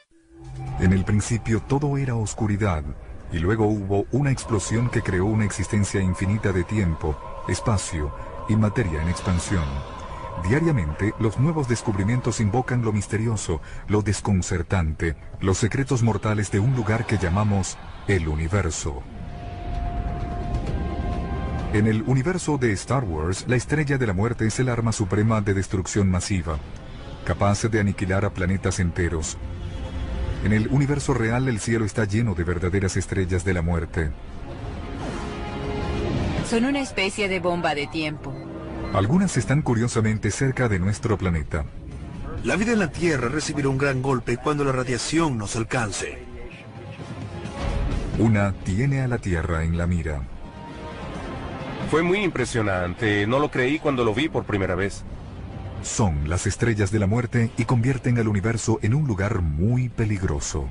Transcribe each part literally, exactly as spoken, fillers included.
En el principio todo era oscuridad, y luego hubo una explosión que creó una existencia infinita de tiempo, espacio y materia en expansión. Diariamente, los nuevos descubrimientos invocan lo misterioso, lo desconcertante, los secretos mortales de un lugar que llamamos el universo. En el universo de Star Wars, la Estrella de la Muerte es el arma suprema de destrucción masiva, capaz de aniquilar a planetas enteros. En el universo real, el cielo está lleno de verdaderas estrellas de la muerte. Son una especie de bomba de tiempo. Algunas están curiosamente cerca de nuestro planeta. La vida en la Tierra recibirá un gran golpe cuando la radiación nos alcance. Una tiene a la Tierra en la mira. Fue muy impresionante, no lo creí cuando lo vi por primera vez. Son las estrellas de la muerte y convierten al universo en un lugar muy peligroso.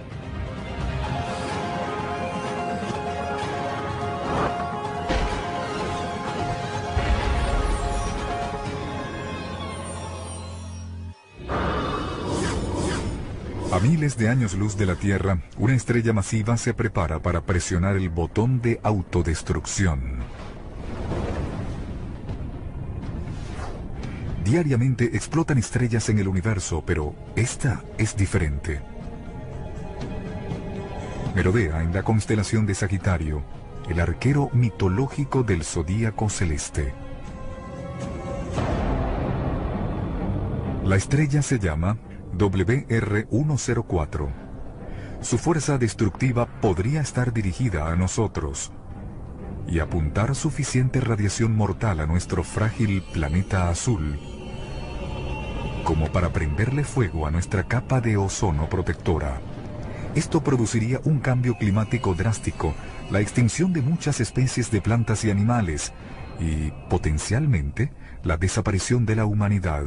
A miles de años luz de la Tierra, una estrella masiva se prepara para presionar el botón de autodestrucción. Diariamente explotan estrellas en el universo, pero esta es diferente. Merodea en la constelación de Sagitario, el arquero mitológico del zodíaco celeste. La estrella se llama W R ciento cuatro. Su fuerza destructiva podría estar dirigida a nosotros y apuntar suficiente radiación mortal a nuestro frágil planeta azul como para prenderle fuego a nuestra capa de ozono protectora. Esto produciría un cambio climático drástico, la extinción de muchas especies de plantas y animales y, potencialmente, la desaparición de la humanidad.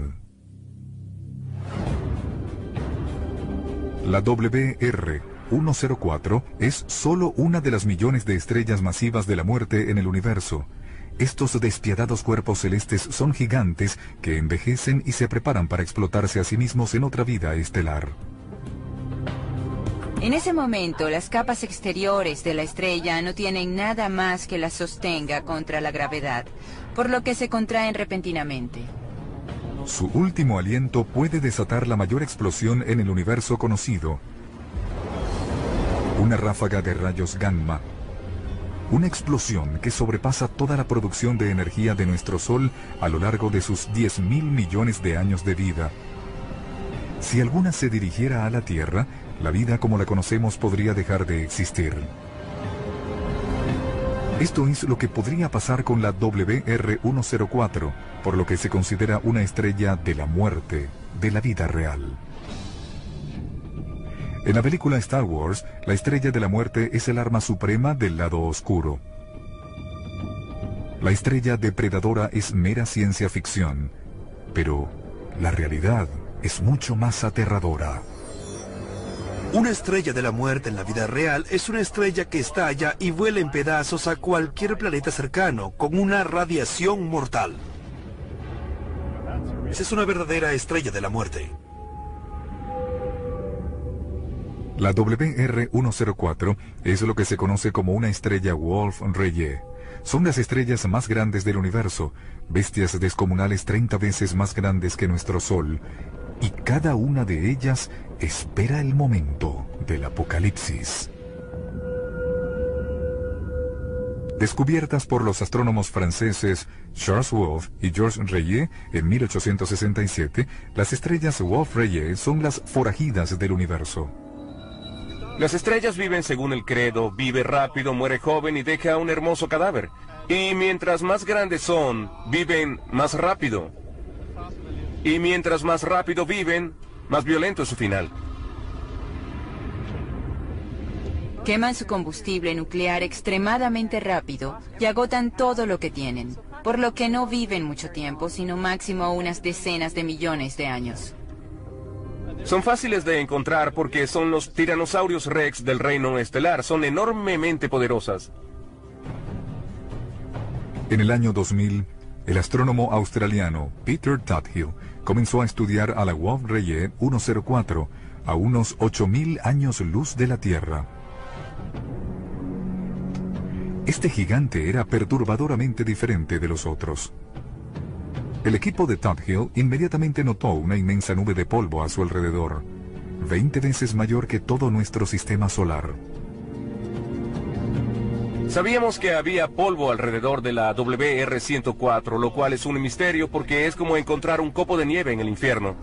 La W R ciento cuatro es solo una de las millones de estrellas masivas de la muerte en el universo. Estos despiadados cuerpos celestes son gigantes que envejecen y se preparan para explotarse a sí mismos en otra vida estelar. En ese momento, las capas exteriores de la estrella no tienen nada más que las sostenga contra la gravedad, por lo que se contraen repentinamente. Su último aliento puede desatar la mayor explosión en el universo conocido. Una ráfaga de rayos gamma. Una explosión que sobrepasa toda la producción de energía de nuestro Sol a lo largo de sus diez mil millones de años de vida. Si alguna se dirigiera a la Tierra, la vida como la conocemos podría dejar de existir. Esto es lo que podría pasar con la W R ciento cuatro, por lo que se considera una estrella de la muerte, de la vida real. En la película Star Wars, la estrella de la muerte es el arma suprema del lado oscuro. La estrella depredadora es mera ciencia ficción, pero la realidad es mucho más aterradora. Una estrella de la muerte en la vida real es una estrella que estalla y vuela en pedazos a cualquier planeta cercano con una radiación mortal. Esa es una verdadera estrella de la muerte. La W R ciento cuatro es lo que se conoce como una estrella Wolf-Rayet. Son las estrellas más grandes del universo, bestias descomunales treinta veces más grandes que nuestro Sol, y cada una de ellas espera el momento del apocalipsis. Descubiertas por los astrónomos franceses Charles Wolf y Georges Rayet en mil ochocientos sesenta y siete, las estrellas Wolf-Rayet son las forajidas del universo. Las estrellas viven según el credo, vive rápido, muere joven y deja un hermoso cadáver. Y mientras más grandes son, viven más rápido. Y mientras más rápido viven, más violento es su final. Queman su combustible nuclear extremadamente rápido y agotan todo lo que tienen, por lo que no viven mucho tiempo, sino máximo unas decenas de millones de años. Son fáciles de encontrar porque son los tiranosaurios rex del reino estelar. Son enormemente poderosas. En el año dos mil, el astrónomo australiano Peter Tuthill comenzó a estudiar a la Wolf-Rayet ciento cuatro, a unos ocho mil años luz de la Tierra. Este gigante era perturbadoramente diferente de los otros. El equipo de Tothill inmediatamente notó una inmensa nube de polvo a su alrededor, veinte veces mayor que todo nuestro sistema solar. Sabíamos que había polvo alrededor de la W R ciento cuatro, lo cual es un misterio porque es como encontrar un copo de nieve en el infierno.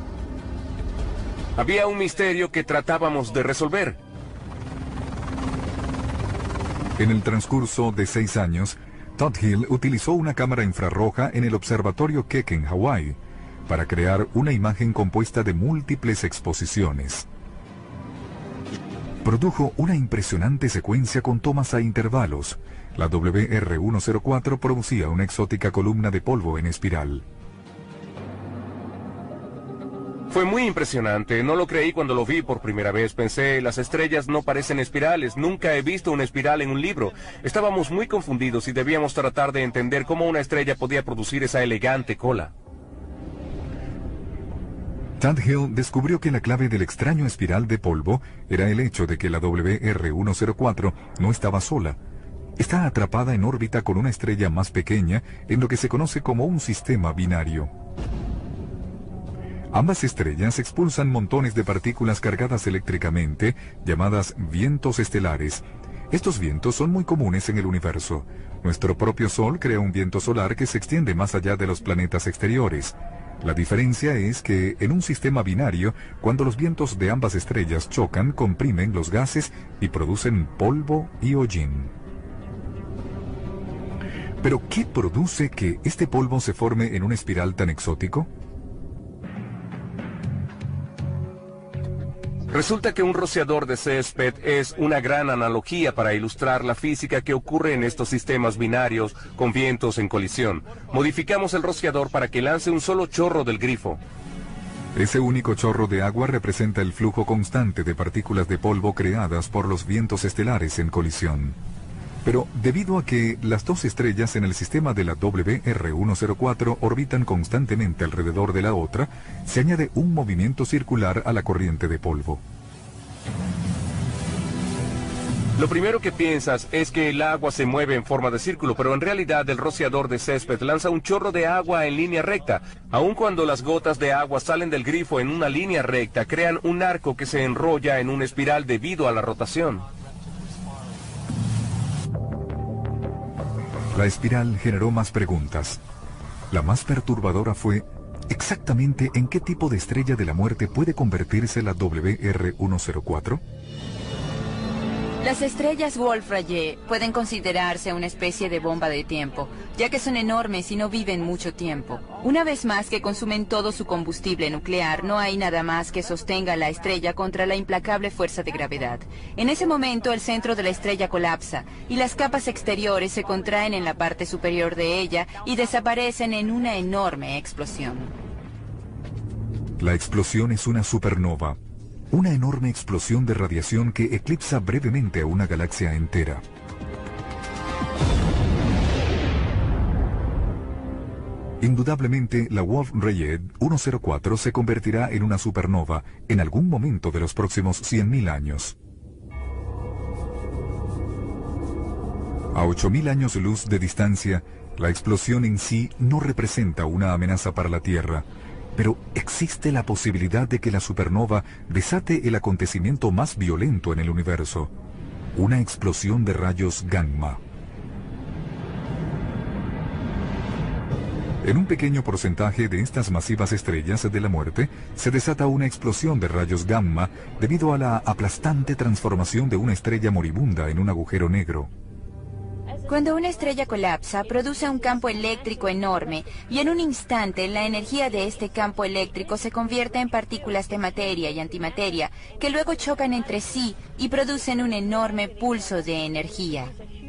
Había un misterio que tratábamos de resolver. En el transcurso de seis años, Tothill utilizó una cámara infrarroja en el observatorio Keck en Hawái para crear una imagen compuesta de múltiples exposiciones. Produjo una impresionante secuencia con tomas a intervalos. La W R ciento cuatro producía una exótica columna de polvo en espiral. Fue muy impresionante, no lo creí cuando lo vi por primera vez. Pensé, las estrellas no parecen espirales, nunca he visto una espiral en un libro. Estábamos muy confundidos y debíamos tratar de entender cómo una estrella podía producir esa elegante cola. Tothill descubrió que la clave del extraño espiral de polvo era el hecho de que la W R ciento cuatro no estaba sola. Está atrapada en órbita con una estrella más pequeña en lo que se conoce como un sistema binario. Ambas estrellas expulsan montones de partículas cargadas eléctricamente, llamadas vientos estelares. Estos vientos son muy comunes en el universo. Nuestro propio Sol crea un viento solar que se extiende más allá de los planetas exteriores. La diferencia es que en un sistema binario, cuando los vientos de ambas estrellas chocan, comprimen los gases y producen polvo y hollín. ¿Pero qué produce que este polvo se forme en una espiral tan exótico? Resulta que un rociador de césped es una gran analogía para ilustrar la física que ocurre en estos sistemas binarios con vientos en colisión. Modificamos el rociador para que lance un solo chorro del grifo. Ese único chorro de agua representa el flujo constante de partículas de polvo creadas por los vientos estelares en colisión. Pero debido a que las dos estrellas en el sistema de la W R ciento cuatro orbitan constantemente alrededor de la otra, se añade un movimiento circular a la corriente de polvo. Lo primero que piensas es que el agua se mueve en forma de círculo, pero en realidad el rociador de césped lanza un chorro de agua en línea recta. Aun cuando las gotas de agua salen del grifo en una línea recta, crean un arco que se enrolla en una espiral debido a la rotación. La espiral generó más preguntas. La más perturbadora fue, ¿exactamente en qué tipo de estrella de la muerte puede convertirse la W R ciento cuatro? Las estrellas Wolf-Rayet pueden considerarse una especie de bomba de tiempo, ya que son enormes y no viven mucho tiempo. Una vez más que consumen todo su combustible nuclear, no hay nada más que sostenga a la estrella contra la implacable fuerza de gravedad. En ese momento, el centro de la estrella colapsa, y las capas exteriores se contraen en la parte superior de ella y desaparecen en una enorme explosión. La explosión es una supernova. Una enorme explosión de radiación que eclipsa brevemente a una galaxia entera. Indudablemente, la Wolf-Rayet ciento cuatro se convertirá en una supernova en algún momento de los próximos cien mil años. A ocho mil años luz de distancia, la explosión en sí no representa una amenaza para la Tierra, pero existe la posibilidad de que la supernova desate el acontecimiento más violento en el universo, una explosión de rayos gamma. En un pequeño porcentaje de estas masivas estrellas de la muerte, se desata una explosión de rayos gamma debido a la aplastante transformación de una estrella moribunda en un agujero negro. Cuando una estrella colapsa, produce un campo eléctrico enorme, y en un instante la energía de este campo eléctrico se convierte en partículas de materia y antimateria, que luego chocan entre sí y producen un enorme pulso de energía.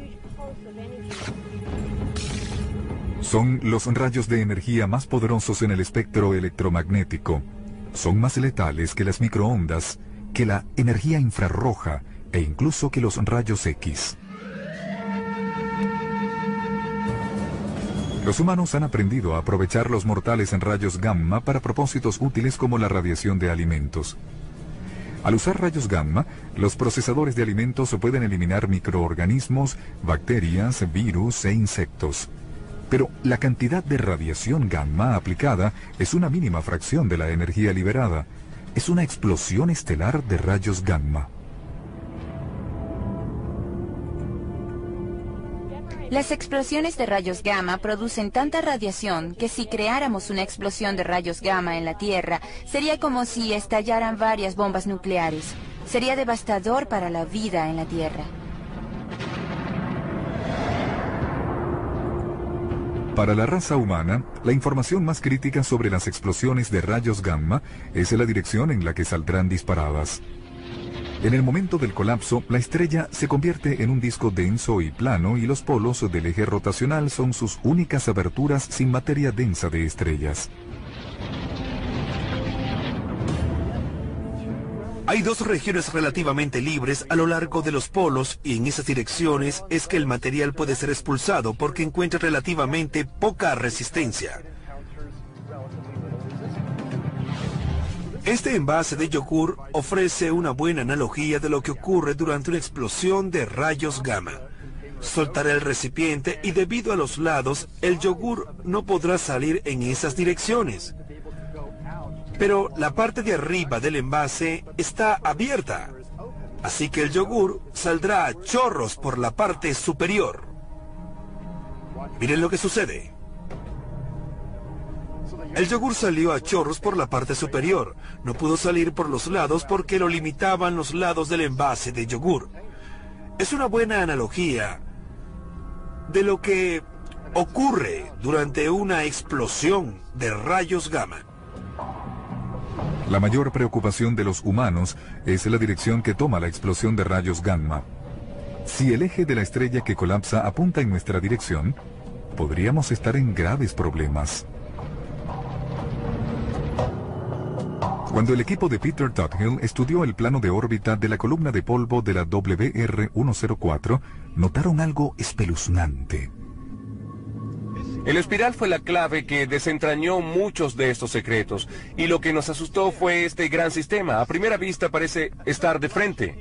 Son los rayos de energía más poderosos en el espectro electromagnético. Son más letales que las microondas, que la energía infrarroja e incluso que los rayos X. Los humanos han aprendido a aprovechar los mortales en rayos gamma para propósitos útiles como la radiación de alimentos. Al usar rayos gamma, los procesadores de alimentos pueden eliminar microorganismos, bacterias, virus e insectos. Pero la cantidad de radiación gamma aplicada es una mínima fracción de la energía liberada. Es una explosión estelar de rayos gamma. Las explosiones de rayos gamma producen tanta radiación que si creáramos una explosión de rayos gamma en la Tierra, sería como si estallaran varias bombas nucleares. Sería devastador para la vida en la Tierra. Para la raza humana, la información más crítica sobre las explosiones de rayos gamma es la dirección en la que saldrán disparadas. En el momento del colapso, la estrella se convierte en un disco denso y plano y los polos del eje rotacional son sus únicas aberturas sin materia densa de estrellas. Hay dos regiones relativamente libres a lo largo de los polos y en esas direcciones es que el material puede ser expulsado porque encuentra relativamente poca resistencia. Este envase de yogur ofrece una buena analogía de lo que ocurre durante una explosión de rayos gamma. Soltará el recipiente y debido a los lados, el yogur no podrá salir en esas direcciones. Pero la parte de arriba del envase está abierta, así que el yogur saldrá a chorros por la parte superior. Miren lo que sucede. El yogur salió a chorros por la parte superior. No pudo salir por los lados porque lo limitaban los lados del envase de yogur. Es una buena analogía de lo que ocurre durante una explosión de rayos gamma. La mayor preocupación de los humanos es la dirección que toma la explosión de rayos gamma. Si el eje de la estrella que colapsa apunta en nuestra dirección, podríamos estar en graves problemas. Cuando el equipo de Peter Tuthill estudió el plano de órbita de la columna de polvo de la W R ciento cuatro, notaron algo espeluznante. El espiral fue la clave que desentrañó muchos de estos secretos, y lo que nos asustó fue este gran sistema. A primera vista parece estar de frente.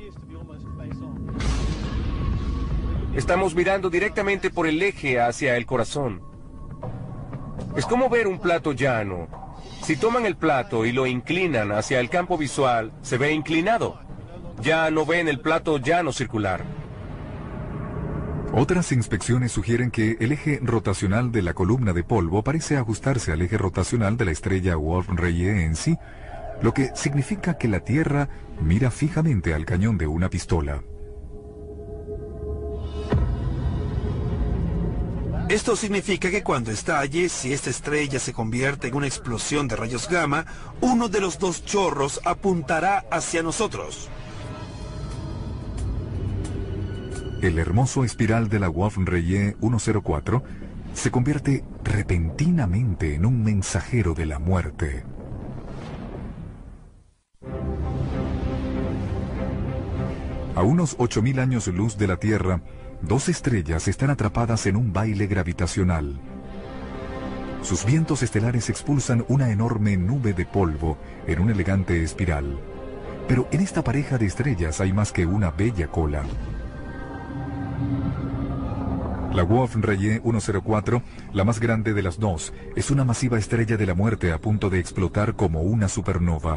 Estamos mirando directamente por el eje hacia el corazón. Es como ver un plato llano. Si toman el plato y lo inclinan hacia el campo visual, se ve inclinado. Ya no ven el plato llano circular. Otras inspecciones sugieren que el eje rotacional de la columna de polvo parece ajustarse al eje rotacional de la estrella Wolf-Rayet en sí, lo que significa que la Tierra mira fijamente al cañón de una pistola. Esto significa que cuando estalle, si esta estrella se convierte en una explosión de rayos gamma, uno de los dos chorros apuntará hacia nosotros. El hermoso espiral de la Wolf-Rayet ciento cuatro se convierte repentinamente en un mensajero de la muerte. A unos ocho mil años luz de la Tierra, dos estrellas están atrapadas en un baile gravitacional. Sus vientos estelares expulsan una enorme nube de polvo en un elegante espiral. Pero en esta pareja de estrellas hay más que una bella cola. La Wolf-Rayet ciento cuatro, la más grande de las dos, es una masiva estrella de la muerte a punto de explotar como una supernova.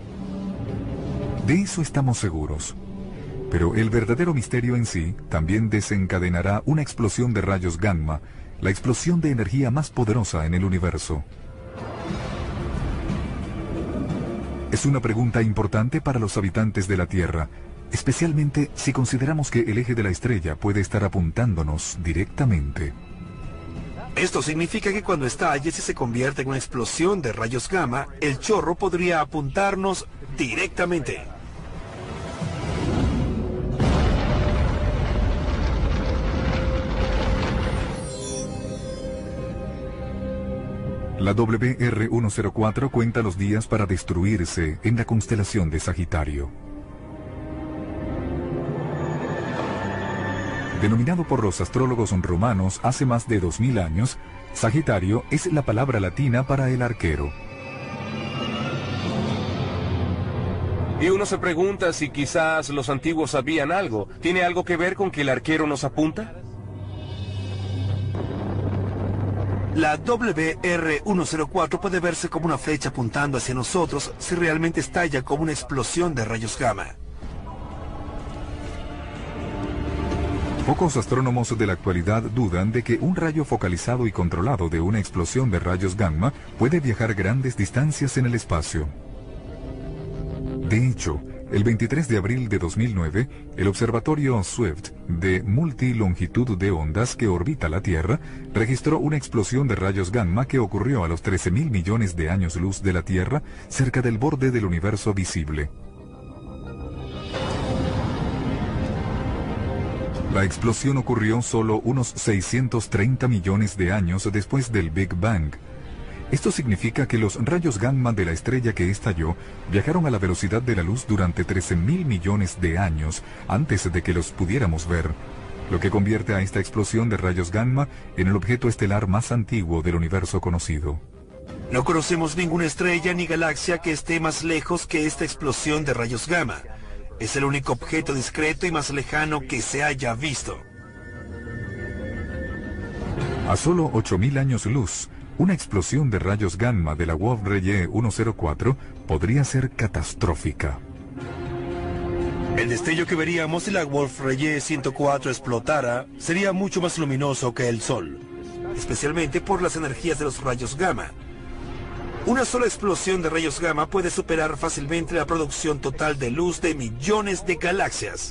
De eso estamos seguros. Pero el verdadero misterio en sí también desencadenará una explosión de rayos gamma, la explosión de energía más poderosa en el universo. Es una pregunta importante para los habitantes de la Tierra, especialmente si consideramos que el eje de la estrella puede estar apuntándonos directamente. Esto significa que cuando estalle, si se convierte en una explosión de rayos gamma, el chorro podría apuntarnos directamente. La W R ciento cuatro cuenta los días para destruirse en la constelación de Sagitario. Denominado por los astrólogos romanos hace más de dos mil años, Sagitario es la palabra latina para el arquero. Y uno se pregunta si quizás los antiguos sabían algo. ¿Tiene algo que ver con que el arquero nos apunta? La W R ciento cuatro puede verse como una flecha apuntando hacia nosotros si realmente estalla como una explosión de rayos gamma. Pocos astrónomos de la actualidad dudan de que un rayo focalizado y controlado de una explosión de rayos gamma puede viajar grandes distancias en el espacio. De hecho, el veintitrés de abril de dos mil nueve, el observatorio Swift de multilongitud de ondas que orbita la Tierra registró una explosión de rayos gamma que ocurrió a los trece mil millones de años luz de la Tierra, cerca del borde del universo visible. La explosión ocurrió solo unos seiscientos treinta millones de años después del Big Bang. Esto significa que los rayos gamma de la estrella que estalló viajaron a la velocidad de la luz durante trece mil millones de años antes de que los pudiéramos ver, lo que convierte a esta explosión de rayos gamma en el objeto estelar más antiguo del universo conocido. No conocemos ninguna estrella ni galaxia que esté más lejos que esta explosión de rayos gamma. Es el único objeto discreto y más lejano que se haya visto. A solo ocho mil años luz, una explosión de rayos gamma de la Wolf-Rayet ciento cuatro podría ser catastrófica. El destello que veríamos si la Wolf-Rayet ciento cuatro explotara sería mucho más luminoso que el Sol, especialmente por las energías de los rayos gamma. Una sola explosión de rayos gamma puede superar fácilmente la producción total de luz de millones de galaxias.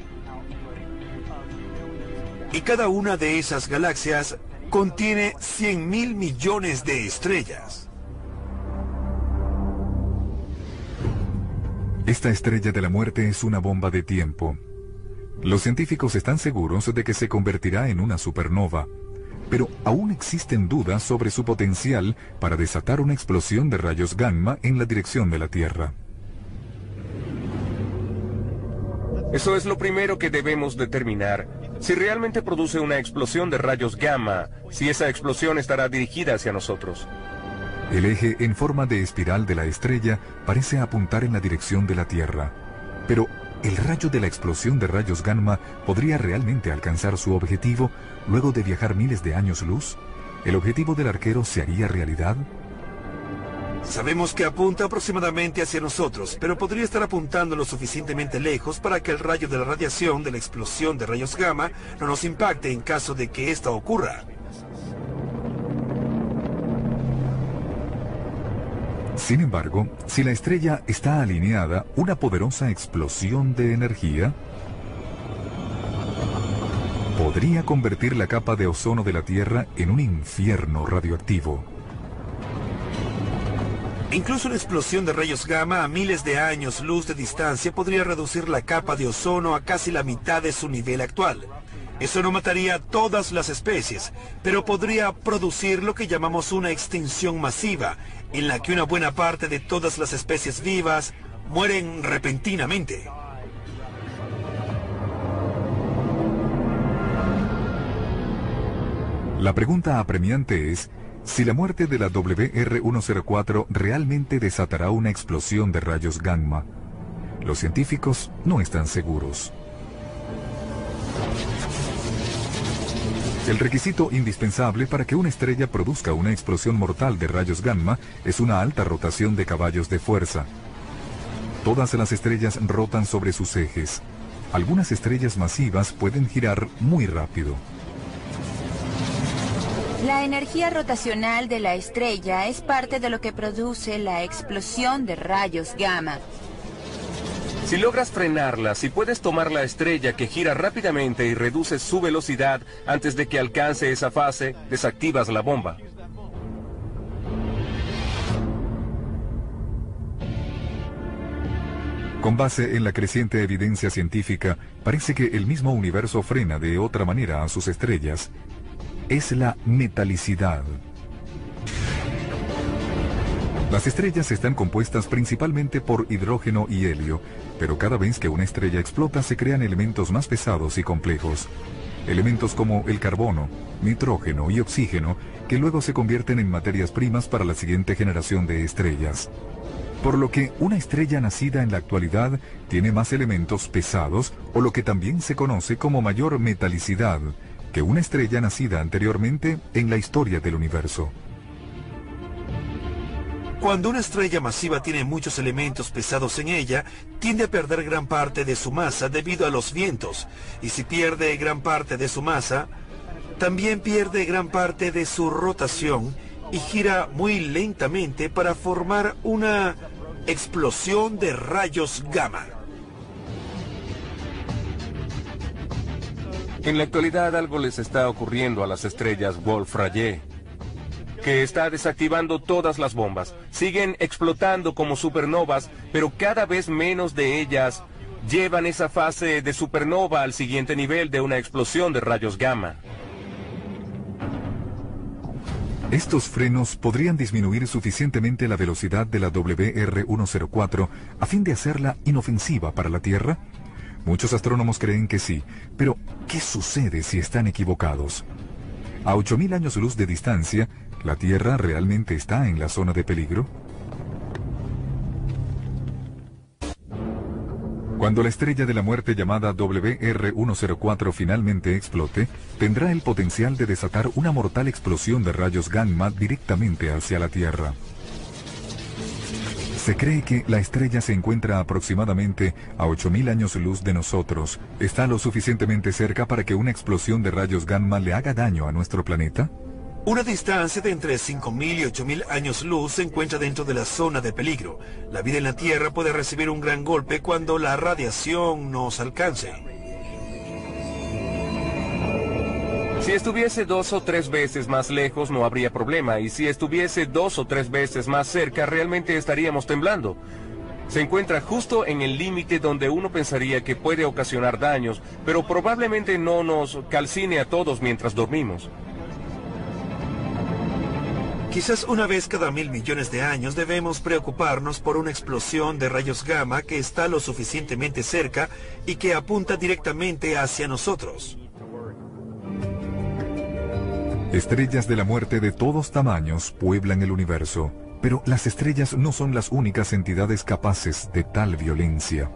Y cada una de esas galaxias contiene cien mil millones de estrellas. Esta estrella de la muerte es una bomba de tiempo. Los científicos están seguros de que se convertirá en una supernova, pero aún existen dudas sobre su potencial para desatar una explosión de rayos gamma en la dirección de la Tierra. Eso es lo primero que debemos determinar. Si realmente produce una explosión de rayos gamma, si esa explosión estará dirigida hacia nosotros. El eje en forma de espiral de la estrella parece apuntar en la dirección de la Tierra, pero ¿el rayo de la explosión de rayos gamma podría realmente alcanzar su objetivo luego de viajar miles de años luz? ¿El objetivo del arquero se haría realidad? Sabemos que apunta aproximadamente hacia nosotros, pero podría estar apuntando lo suficientemente lejos para que el rayo de la radiación de la explosión de rayos gamma no nos impacte en caso de que esta ocurra. Sin embargo, si la estrella está alineada, una poderosa explosión de energía podría convertir la capa de ozono de la Tierra en un infierno radioactivo. Incluso una explosión de rayos gamma a miles de años luz de distancia podría reducir la capa de ozono a casi la mitad de su nivel actual. Eso no mataría a todas las especies, pero podría producir lo que llamamos una extinción masiva, en la que una buena parte de todas las especies vivas mueren repentinamente. La pregunta apremiante es si la muerte de la W R ciento cuatro realmente desatará una explosión de rayos gamma. Los científicos no están seguros. El requisito indispensable para que una estrella produzca una explosión mortal de rayos gamma es una alta rotación de caballos de fuerza. Todas las estrellas rotan sobre sus ejes. Algunas estrellas masivas pueden girar muy rápido. La energía rotacional de la estrella es parte de lo que produce la explosión de rayos gamma. Si logras frenarla, si puedes tomar la estrella que gira rápidamente y reduces su velocidad antes de que alcance esa fase, desactivas la bomba. Con base en la creciente evidencia científica, parece que el mismo universo frena de otra manera a sus estrellas. Es la metalicidad. Las estrellas están compuestas principalmente por hidrógeno y helio, pero cada vez que una estrella explota se crean elementos más pesados y complejos. Elementos como el carbono, nitrógeno y oxígeno, que luego se convierten en materias primas para la siguiente generación de estrellas. por lo que una estrella nacida en la actualidad tiene más elementos pesados, o lo que también se conoce como mayor metalicidad, que una estrella nacida anteriormente en la historia del universo. Cuando una estrella masiva tiene muchos elementos pesados en ella, tiende a perder gran parte de su masa debido a los vientos, y si pierde gran parte de su masa, también pierde gran parte de su rotación y gira muy lentamente para formar una explosión de rayos gamma. En la actualidad algo les está ocurriendo a las estrellas Wolf-Rayet, que está desactivando todas las bombas. Siguen explotando como supernovas, pero cada vez menos de ellas llevan esa fase de supernova al siguiente nivel de una explosión de rayos gamma. Estos frenos podrían disminuir suficientemente la velocidad de la W R ciento cuatro a fin de hacerla inofensiva para la Tierra. Muchos astrónomos creen que sí, pero ¿qué sucede si están equivocados? A ocho mil años luz de distancia, ¿la Tierra realmente está en la zona de peligro? Cuando la estrella de la muerte llamada W R ciento cuatro finalmente explote, tendrá el potencial de desatar una mortal explosión de rayos gamma directamente hacia la Tierra. Se cree que la estrella se encuentra aproximadamente a ocho mil años luz de nosotros. ¿Está lo suficientemente cerca para que una explosión de rayos gamma le haga daño a nuestro planeta? Una distancia de entre cinco mil y ocho mil años luz se encuentra dentro de la zona de peligro. La vida en la Tierra puede recibir un gran golpe cuando la radiación nos alcance. Si estuviese dos o tres veces más lejos no habría problema, y si estuviese dos o tres veces más cerca realmente estaríamos temblando. Se encuentra justo en el límite donde uno pensaría que puede ocasionar daños, pero probablemente no nos calcine a todos mientras dormimos. Quizás una vez cada mil millones de años debemos preocuparnos por una explosión de rayos gamma que está lo suficientemente cerca y que apunta directamente hacia nosotros. Estrellas de la muerte de todos tamaños pueblan el universo, pero las estrellas no son las únicas entidades capaces de tal violencia.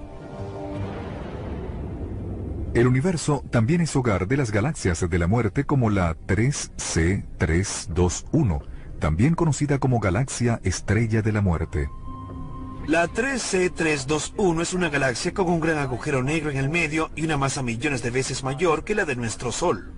El universo también es hogar de las galaxias de la muerte como la tres C trescientos veintiuno, también conocida como galaxia estrella de la muerte. La tres C trescientos veintiuno es una galaxia con un gran agujero negro en el medio y una masa millones de veces mayor que la de nuestro Sol.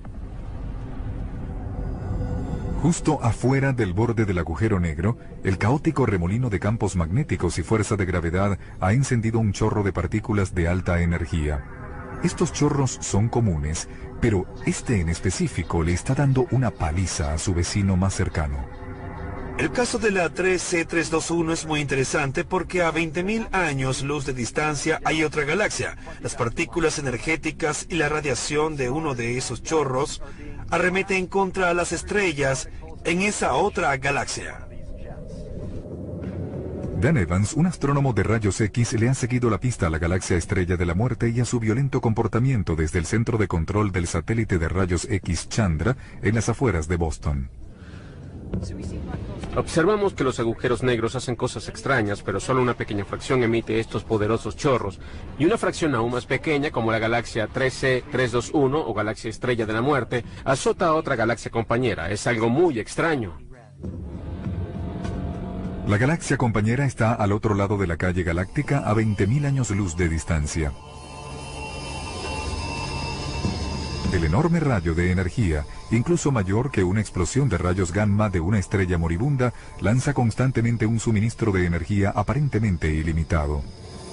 Justo afuera del borde del agujero negro, el caótico remolino de campos magnéticos y fuerza de gravedad ha encendido un chorro de partículas de alta energía. Estos chorros son comunes, pero este en específico le está dando una paliza a su vecino más cercano. El caso de la tres C trescientos veintiuno es muy interesante porque a veinte mil años luz de distancia hay otra galaxia. Las partículas energéticas y la radiación de uno de esos chorros arremeten contra las estrellas en esa otra galaxia. Dan Evans, un astrónomo de rayos X, le ha seguido la pista a la galaxia estrella de la muerte y a su violento comportamiento desde el centro de control del satélite de rayos X Chandra en las afueras de Boston. Observamos que los agujeros negros hacen cosas extrañas, pero solo una pequeña fracción emite estos poderosos chorros, y una fracción aún más pequeña, como la galaxia tres C trescientos veintiuno o galaxia estrella de la muerte, azota a otra galaxia compañera. Es algo muy extraño. La galaxia compañera está al otro lado de la calle galáctica a veinte mil años luz de distancia. El enorme rayo de energía, incluso mayor que una explosión de rayos gamma de una estrella moribunda, lanza constantemente un suministro de energía aparentemente ilimitado.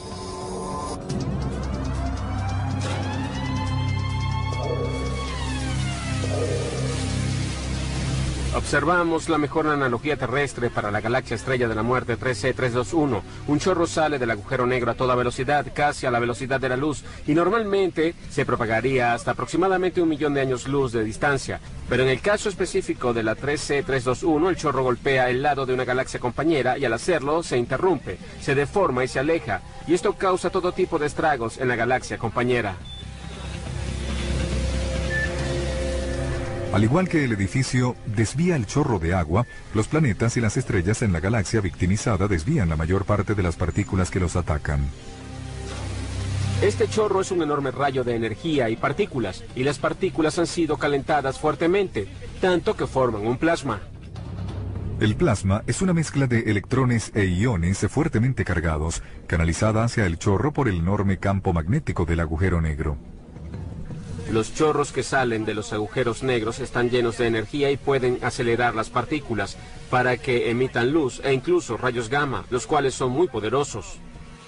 Observamos la mejor analogía terrestre para la galaxia estrella de la muerte tres C trescientos veintiuno. Un chorro sale del agujero negro a toda velocidad, casi a la velocidad de la luz, y normalmente se propagaría hasta aproximadamente un millón de años luz de distancia. Pero en el caso específico de la tres C trescientos veintiuno, el chorro golpea el lado de una galaxia compañera y al hacerlo se interrumpe, se deforma y se aleja, y esto causa todo tipo de estragos en la galaxia compañera. Al igual que el edificio desvía el chorro de agua, los planetas y las estrellas en la galaxia victimizada desvían la mayor parte de las partículas que los atacan. Este chorro es un enorme rayo de energía y partículas, y las partículas han sido calentadas fuertemente, tanto que forman un plasma. El plasma es una mezcla de electrones e iones fuertemente cargados, canalizada hacia el chorro por el enorme campo magnético del agujero negro. Los chorros que salen de los agujeros negros están llenos de energía y pueden acelerar las partículas para que emitan luz e incluso rayos gamma, los cuales son muy poderosos.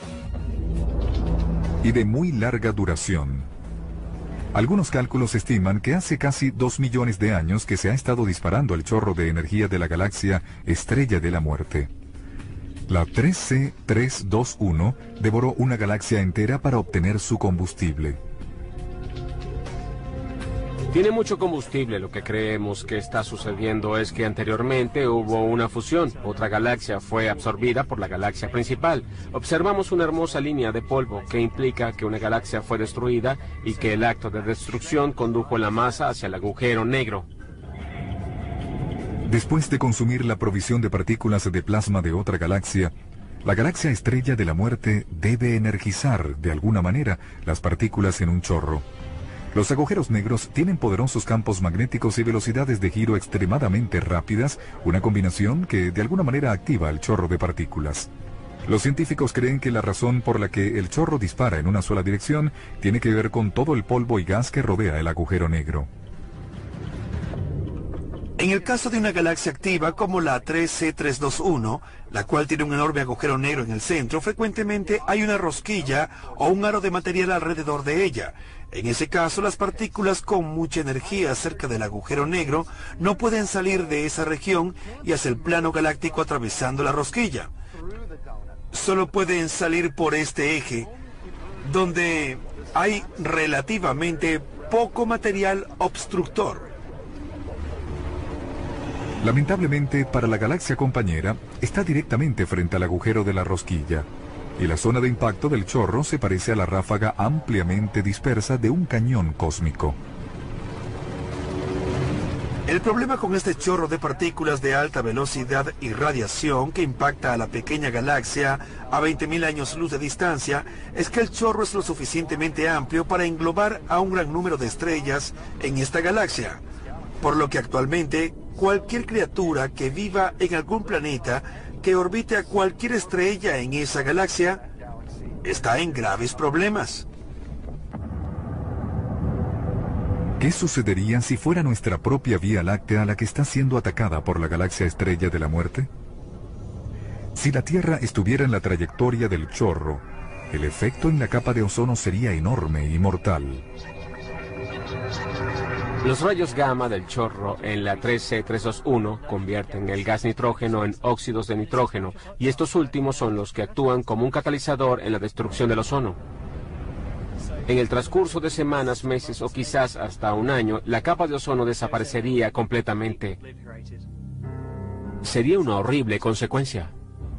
Y de muy larga duración. Algunos cálculos estiman que hace casi dos millones de años que se ha estado disparando el chorro de energía de la galaxia Estrella de la Muerte. La tres C trescientos veintiuno devoró una galaxia entera para obtener su combustible. Tiene mucho combustible. Lo que creemos que está sucediendo es que anteriormente hubo una fusión. Otra galaxia fue absorbida por la galaxia principal. Observamos una hermosa línea de polvo que implica que una galaxia fue destruida y que el acto de destrucción condujo la masa hacia el agujero negro. Después de consumir la provisión de partículas de plasma de otra galaxia, la galaxia Estrella de la Muerte debe energizar, de alguna manera, las partículas en un chorro. Los agujeros negros tienen poderosos campos magnéticos y velocidades de giro extremadamente rápidas, una combinación que de alguna manera activa el chorro de partículas. Los científicos creen que la razón por la que el chorro dispara en una sola dirección tiene que ver con todo el polvo y gas que rodea el agujero negro. En el caso de una galaxia activa como la tres C trescientos veintiuno, la cual tiene un enorme agujero negro en el centro, frecuentemente hay una rosquilla o un aro de material alrededor de ella. En ese caso, las partículas con mucha energía cerca del agujero negro no pueden salir de esa región y hacia el plano galáctico atravesando la rosquilla. Solo pueden salir por este eje, donde hay relativamente poco material obstructor. Lamentablemente, para la galaxia compañera, está directamente frente al agujero de la rosquilla, y la zona de impacto del chorro se parece a la ráfaga ampliamente dispersa de un cañón cósmico. El problema con este chorro de partículas de alta velocidad y radiación que impacta a la pequeña galaxia a veinte mil años luz de distancia es que el chorro es lo suficientemente amplio para englobar a un gran número de estrellas en esta galaxia, por lo que actualmente cualquier criatura que viva en algún planeta que orbite a cualquier estrella en esa galaxia está en graves problemas. ¿Qué sucedería si fuera nuestra propia Vía Láctea la que está siendo atacada por la galaxia Estrella de la Muerte? Si la Tierra estuviera en la trayectoria del chorro, el efecto en la capa de ozono sería enorme y mortal. Los rayos gamma del chorro en la tres C trescientos veintiuno convierten el gas nitrógeno en óxidos de nitrógeno, y estos últimos son los que actúan como un catalizador en la destrucción del ozono. En el transcurso de semanas, meses o quizás hasta un año, la capa de ozono desaparecería completamente. Sería una horrible consecuencia.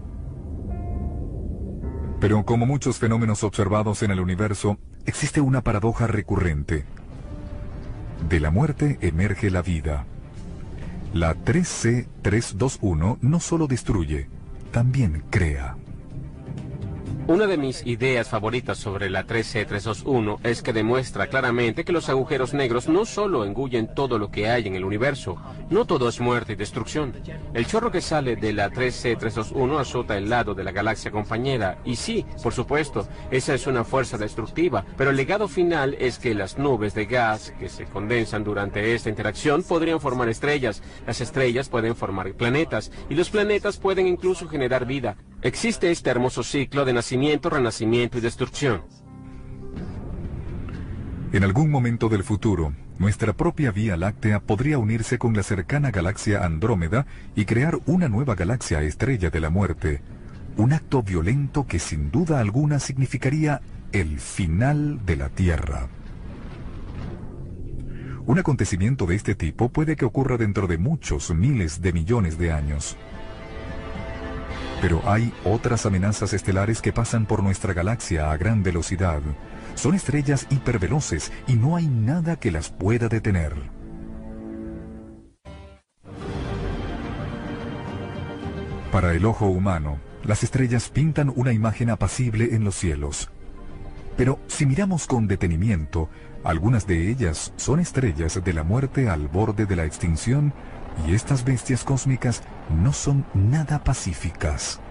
Pero como muchos fenómenos observados en el universo, existe una paradoja recurrente. De la muerte emerge la vida. La tres C trescientos veintiuno no solo destruye, también crea. Una de mis ideas favoritas sobre la tres C trescientos veintiuno es que demuestra claramente que los agujeros negros no solo engullen todo lo que hay en el universo, no todo es muerte y destrucción. El chorro que sale de la tres C trescientos veintiuno azota el lado de la galaxia compañera, y sí, por supuesto, esa es una fuerza destructiva, pero el legado final es que las nubes de gas que se condensan durante esta interacción podrían formar estrellas, las estrellas pueden formar planetas, y los planetas pueden incluso generar vida. Existe este hermoso ciclo de nacimiento, renacimiento y destrucción. En algún momento del futuro, nuestra propia Vía Láctea podría unirse con la cercana galaxia Andrómeda y crear una nueva galaxia Estrella de la Muerte. Un acto violento que sin duda alguna significaría el final de la Tierra. Un acontecimiento de este tipo puede que ocurra dentro de muchos miles de millones de años. Pero hay otras amenazas estelares que pasan por nuestra galaxia a gran velocidad. Son estrellas hiperveloces y no hay nada que las pueda detener. Para el ojo humano, las estrellas pintan una imagen apacible en los cielos. Pero si miramos con detenimiento, algunas de ellas son estrellas de la muerte al borde de la extinción, y estas bestias cósmicas no son nada pacíficas.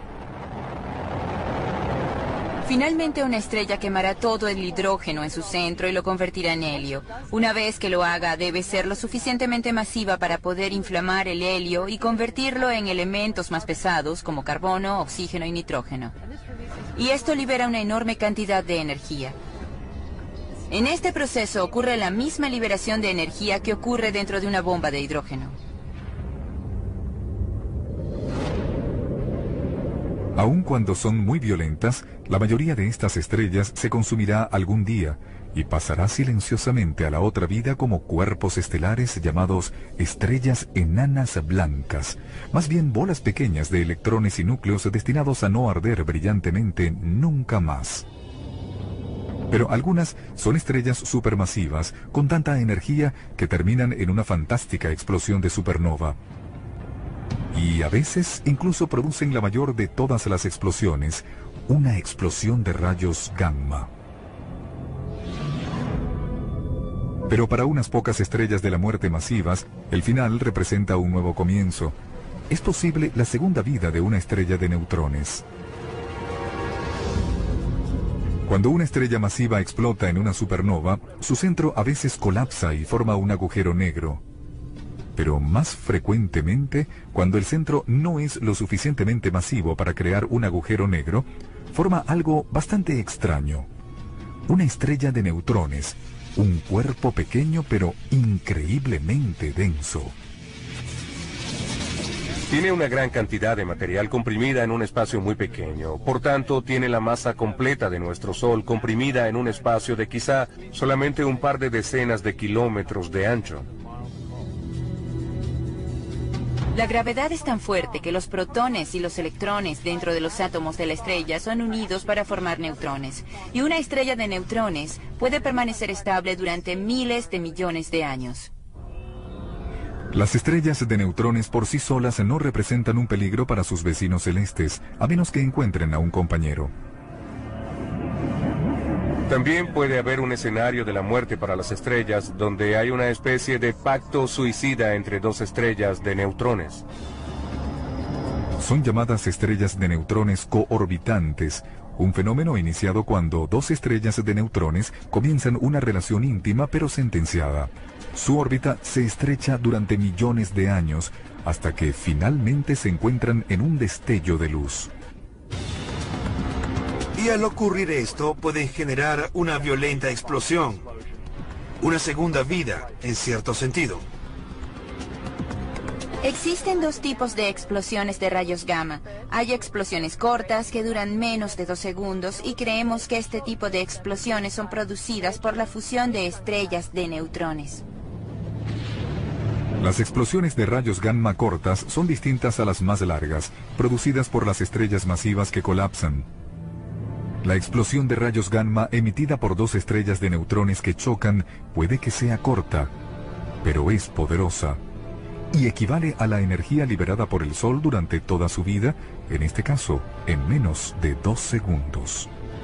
Finalmente, una estrella quemará todo el hidrógeno en su centro y lo convertirá en helio. Una vez que lo haga, debe ser lo suficientemente masiva para poder inflamar el helio y convertirlo en elementos más pesados como carbono, oxígeno y nitrógeno. Y esto libera una enorme cantidad de energía. En este proceso ocurre la misma liberación de energía que ocurre dentro de una bomba de hidrógeno. Aun cuando son muy violentas, la mayoría de estas estrellas se consumirá algún día y pasará silenciosamente a la otra vida como cuerpos estelares llamados estrellas enanas blancas, más bien bolas pequeñas de electrones y núcleos destinados a no arder brillantemente nunca más. Pero algunas son estrellas supermasivas con tanta energía que terminan en una fantástica explosión de supernova. Y a veces incluso producen la mayor de todas las explosiones, una explosión de rayos gamma. Pero para unas pocas estrellas de la muerte masivas, el final representa un nuevo comienzo. Es posible la segunda vida de una estrella de neutrones. Cuando una estrella masiva explota en una supernova, su centro a veces colapsa y forma un agujero negro. Pero más frecuentemente, cuando el centro no es lo suficientemente masivo para crear un agujero negro, forma algo bastante extraño. Una estrella de neutrones, un cuerpo pequeño pero increíblemente denso. Tiene una gran cantidad de material comprimida en un espacio muy pequeño. Por tanto, tiene la masa completa de nuestro Sol comprimida en un espacio de quizá solamente un par de decenas de kilómetros de ancho. La gravedad es tan fuerte que los protones y los electrones dentro de los átomos de la estrella son unidos para formar neutrones. Y una estrella de neutrones puede permanecer estable durante miles de millones de años. Las estrellas de neutrones por sí solas no representan un peligro para sus vecinos celestes, a menos que encuentren a un compañero. También puede haber un escenario de la muerte para las estrellas, donde hay una especie de pacto suicida entre dos estrellas de neutrones. Son llamadas estrellas de neutrones coorbitantes, un fenómeno iniciado cuando dos estrellas de neutrones comienzan una relación íntima pero sentenciada. Su órbita se estrecha durante millones de años, hasta que finalmente se encuentran en un destello de luz. Y al ocurrir esto, pueden generar una violenta explosión. Una segunda vida, en cierto sentido. Existen dos tipos de explosiones de rayos gamma. Hay explosiones cortas que duran menos de dos segundos y creemos que este tipo de explosiones son producidas por la fusión de estrellas de neutrones. Las explosiones de rayos gamma cortas son distintas a las más largas, producidas por las estrellas masivas que colapsan. La explosión de rayos gamma emitida por dos estrellas de neutrones que chocan puede que sea corta, pero es poderosa, y equivale a la energía liberada por el Sol durante toda su vida, en este caso, en menos de dos segundos.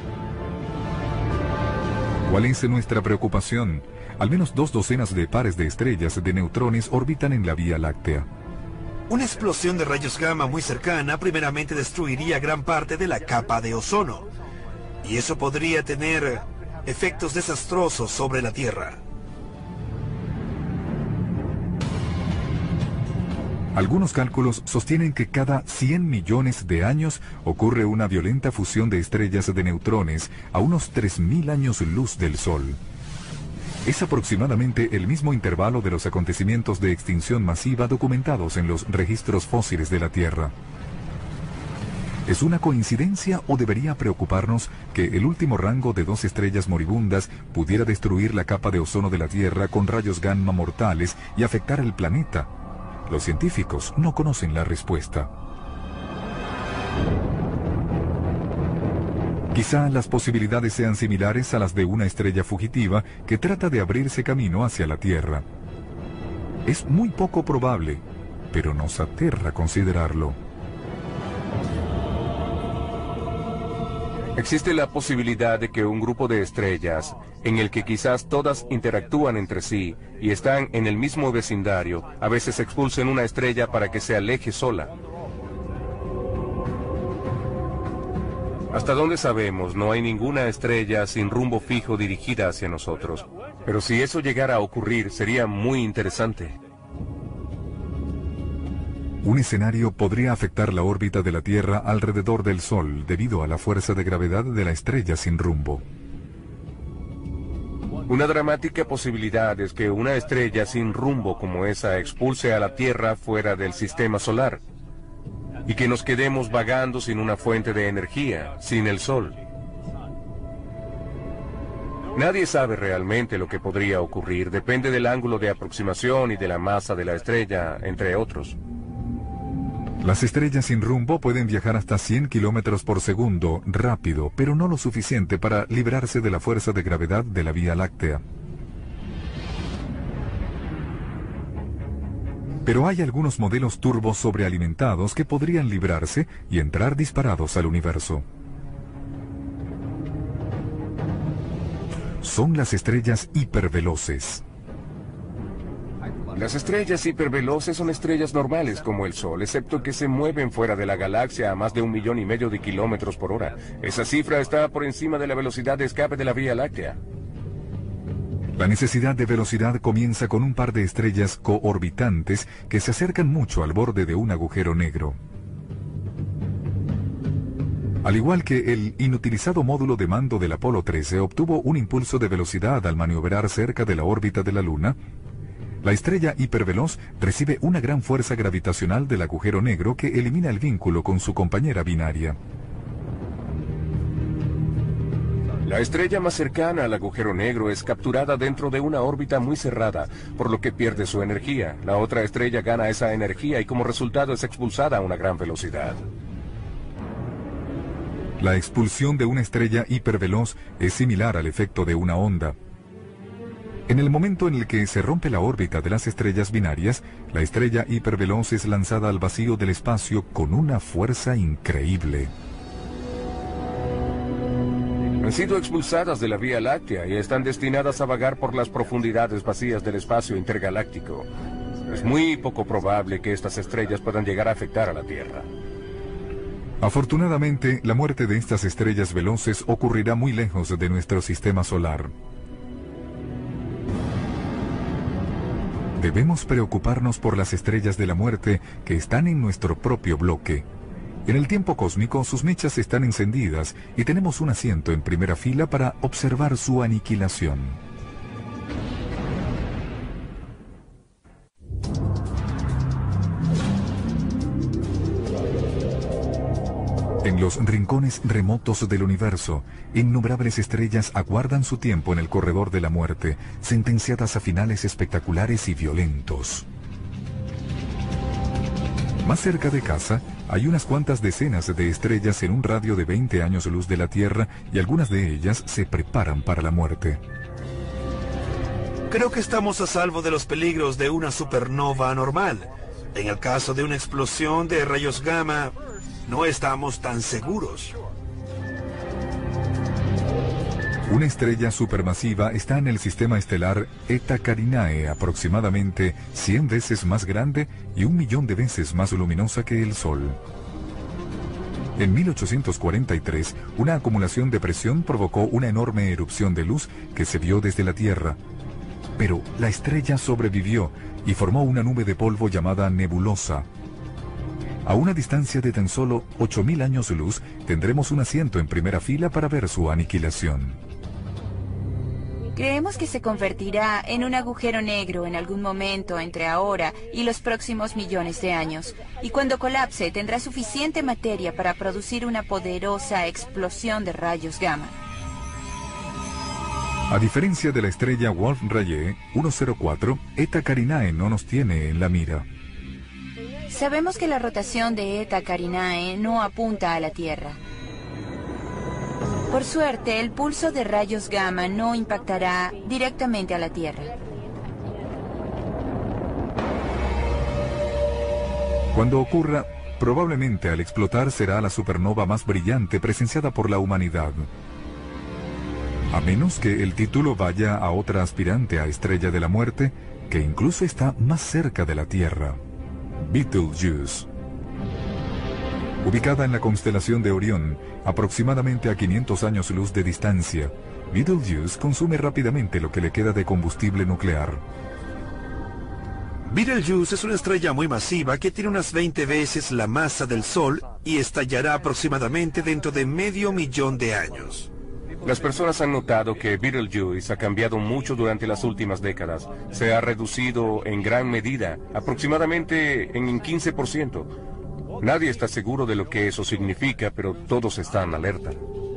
¿Cuál es nuestra preocupación? Al menos dos docenas de pares de estrellas de neutrones orbitan en la Vía Láctea. Una explosión de rayos gamma muy cercana primeramente destruiría gran parte de la capa de ozono. Y eso podría tener efectos desastrosos sobre la Tierra. Algunos cálculos sostienen que cada cien millones de años ocurre una violenta fusión de estrellas de neutrones a unos tres mil años luz del Sol. Es aproximadamente el mismo intervalo de los acontecimientos de extinción masiva documentados en los registros fósiles de la Tierra. ¿Es una coincidencia o debería preocuparnos que el último rango de dos estrellas moribundas pudiera destruir la capa de ozono de la Tierra con rayos gamma mortales y afectar el planeta? Los científicos no conocen la respuesta. Quizá las posibilidades sean similares a las de una estrella fugitiva que trata de abrirse camino hacia la Tierra. Es muy poco probable, pero nos aterra considerarlo. Existe la posibilidad de que un grupo de estrellas, en el que quizás todas interactúan entre sí y están en el mismo vecindario, a veces expulsen una estrella para que se aleje sola. Hasta donde sabemos, no hay ninguna estrella sin rumbo fijo dirigida hacia nosotros. Pero si eso llegara a ocurrir, sería muy interesante. Un escenario podría afectar la órbita de la Tierra alrededor del Sol debido a la fuerza de gravedad de la estrella sin rumbo. Una dramática posibilidad es que una estrella sin rumbo como esa expulse a la Tierra fuera del sistema solar y que nos quedemos vagando sin una fuente de energía, sin el Sol. Nadie sabe realmente lo que podría ocurrir, depende del ángulo de aproximación y de la masa de la estrella, entre otros. Las estrellas sin rumbo pueden viajar hasta cien kilómetros por segundo, rápido, pero no lo suficiente para librarse de la fuerza de gravedad de la Vía Láctea. Pero hay algunos modelos turbos sobrealimentados que podrían librarse y entrar disparados al universo. Son las estrellas hiperveloces. Las estrellas hiperveloces son estrellas normales como el Sol, excepto que se mueven fuera de la galaxia a más de un millón y medio de kilómetros por hora. Esa cifra está por encima de la velocidad de escape de la Vía Láctea. La necesidad de velocidad comienza con un par de estrellas coorbitantes que se acercan mucho al borde de un agujero negro. Al igual que el inutilizado módulo de mando del Apolo trece obtuvo un impulso de velocidad al maniobrar cerca de la órbita de la Luna, la estrella hiperveloz recibe una gran fuerza gravitacional del agujero negro que elimina el vínculo con su compañera binaria. La estrella más cercana al agujero negro es capturada dentro de una órbita muy cerrada, por lo que pierde su energía. La otra estrella gana esa energía y como resultado es expulsada a una gran velocidad. La expulsión de una estrella hiperveloz es similar al efecto de una onda. En el momento en el que se rompe la órbita de las estrellas binarias, la estrella hiperveloz es lanzada al vacío del espacio con una fuerza increíble. Han sido expulsadas de la Vía Láctea y están destinadas a vagar por las profundidades vacías del espacio intergaláctico. Es muy poco probable que estas estrellas puedan llegar a afectar a la Tierra. Afortunadamente, la muerte de estas estrellas veloces ocurrirá muy lejos de nuestro sistema solar. Debemos preocuparnos por las estrellas de la muerte que están en nuestro propio bloque. En el tiempo cósmico, sus mechas están encendidas y tenemos un asiento en primera fila para observar su aniquilación. En los rincones remotos del universo, innumerables estrellas aguardan su tiempo en el corredor de la muerte, sentenciadas a finales espectaculares y violentos. Más cerca de casa, hay unas cuantas decenas de estrellas en un radio de veinte años luz de la Tierra y algunas de ellas se preparan para la muerte. Creo que estamos a salvo de los peligros de una supernova anormal. En el caso de una explosión de rayos gamma, no estamos tan seguros. Una estrella supermasiva está en el sistema estelar Eta Carinae, aproximadamente cien veces más grande y un millón de veces más luminosa que el Sol. En mil ochocientos cuarenta y tres, una acumulación de presión provocó una enorme erupción de luz que se vio desde la Tierra. Pero la estrella sobrevivió y formó una nube de polvo llamada nebulosa. A una distancia de tan solo ocho mil años luz, tendremos un asiento en primera fila para ver su aniquilación. Creemos que se convertirá en un agujero negro en algún momento entre ahora y los próximos millones de años, y cuando colapse tendrá suficiente materia para producir una poderosa explosión de rayos gamma. A diferencia de la estrella Wolf-Rayet ciento cuatro, Eta Carinae no nos tiene en la mira. Sabemos que la rotación de Eta Carinae no apunta a la Tierra. Por suerte, el pulso de rayos gamma no impactará directamente a la Tierra. Cuando ocurra, Probablemente al explotar será la supernova más brillante presenciada por la humanidad. A menos que el título vaya a otra aspirante a Estrella de la Muerte, que incluso está más cerca de la Tierra. Betelgeuse. Ubicada en la constelación de Orión, aproximadamente a quinientos años luz de distancia, Betelgeuse consume rápidamente lo que le queda de combustible nuclear. Betelgeuse es una estrella muy masiva que tiene unas veinte veces la masa del Sol y estallará aproximadamente dentro de medio millón de años. Las personas han notado que Betelgeuse ha cambiado mucho durante las últimas décadas. Se ha reducido en gran medida, aproximadamente en un quince por ciento. Nadie está seguro de lo que eso significa, pero todos están alerta.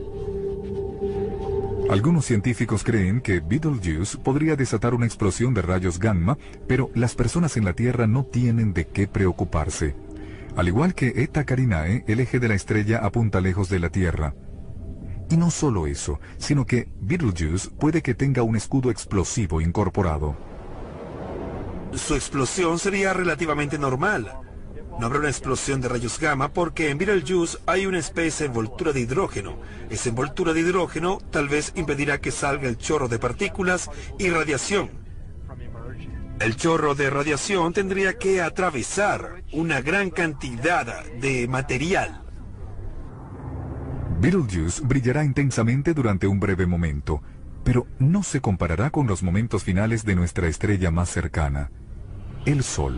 Algunos científicos creen que Betelgeuse podría desatar una explosión de rayos gamma, pero las personas en la Tierra no tienen de qué preocuparse. Al igual que Eta Carinae, el eje de la estrella apunta lejos de la Tierra. Y no solo eso, sino que Betelgeuse puede que tenga un escudo explosivo incorporado. Su explosión sería relativamente normal. No habrá una explosión de rayos gamma porque en Betelgeuse hay una especie de envoltura de hidrógeno. Esa envoltura de hidrógeno tal vez impedirá que salga el chorro de partículas y radiación. El chorro de radiación tendría que atravesar una gran cantidad de material. Betelgeuse brillará intensamente durante un breve momento, pero no se comparará con los momentos finales de nuestra estrella más cercana, el Sol.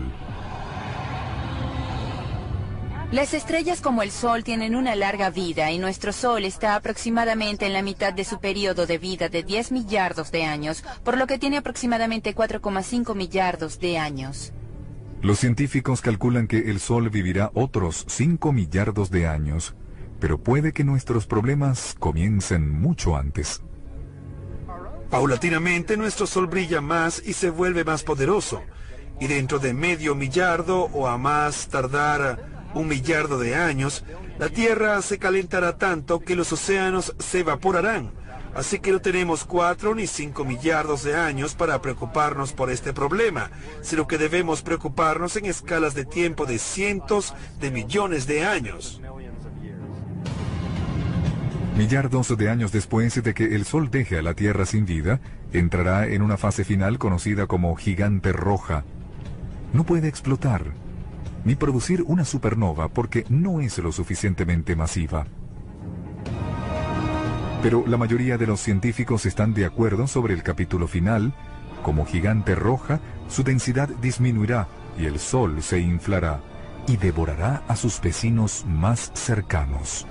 Las estrellas como el Sol tienen una larga vida y nuestro Sol está aproximadamente en la mitad de su periodo de vida de diez millardos de años, por lo que tiene aproximadamente cuatro coma cinco millardos de años. Los científicos calculan que el Sol vivirá otros cinco millardos de años, pero puede que nuestros problemas comiencen mucho antes. Paulatinamente nuestro Sol brilla más y se vuelve más poderoso, y dentro de medio millardo o a más tardar un millardo de años, la Tierra se calentará tanto que los océanos se evaporarán, así que no tenemos cuatro ni cinco millardos de años para preocuparnos por este problema, sino que debemos preocuparnos en escalas de tiempo de cientos de millones de años. Millardos de años después de que el Sol deje a la Tierra sin vida, entrará en una fase final conocida como gigante roja. No puede explotar, ni producir una supernova porque no es lo suficientemente masiva. Pero la mayoría de los científicos están de acuerdo sobre el capítulo final. Como gigante roja, su densidad disminuirá y el Sol se inflará y devorará a sus vecinos más cercanos.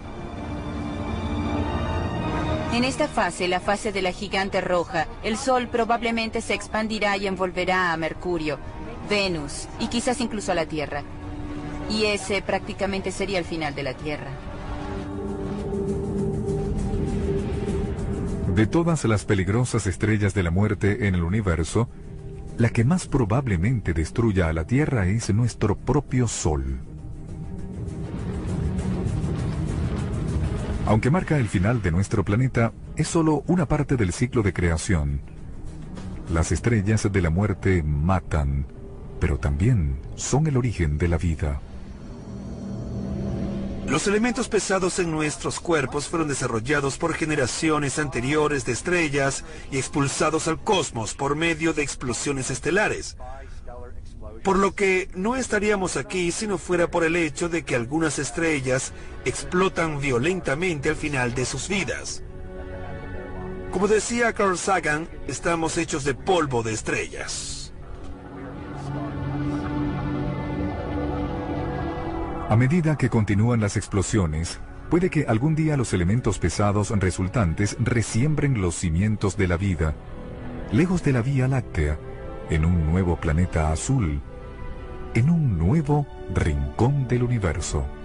En esta fase, la fase de la gigante roja, el Sol probablemente se expandirá y envolverá a Mercurio, Venus y quizás incluso a la Tierra. Y ese prácticamente sería el final de la Tierra. De todas las peligrosas estrellas de la muerte en el universo, la que más probablemente destruya a la Tierra es nuestro propio Sol. Aunque marca el final de nuestro planeta, es solo una parte del ciclo de creación. Las estrellas de la muerte matan, pero también son el origen de la vida. Los elementos pesados en nuestros cuerpos fueron desarrollados por generaciones anteriores de estrellas y expulsados al cosmos por medio de explosiones estelares. Por lo que no estaríamos aquí si no fuera por el hecho de que algunas estrellas explotan violentamente al final de sus vidas. Como decía Carl Sagan, estamos hechos de polvo de estrellas. A medida que continúan las explosiones, puede que algún día los elementos pesados resultantes resiembren los cimientos de la vida, lejos de la Vía Láctea, en un nuevo planeta azul, en un nuevo rincón del universo.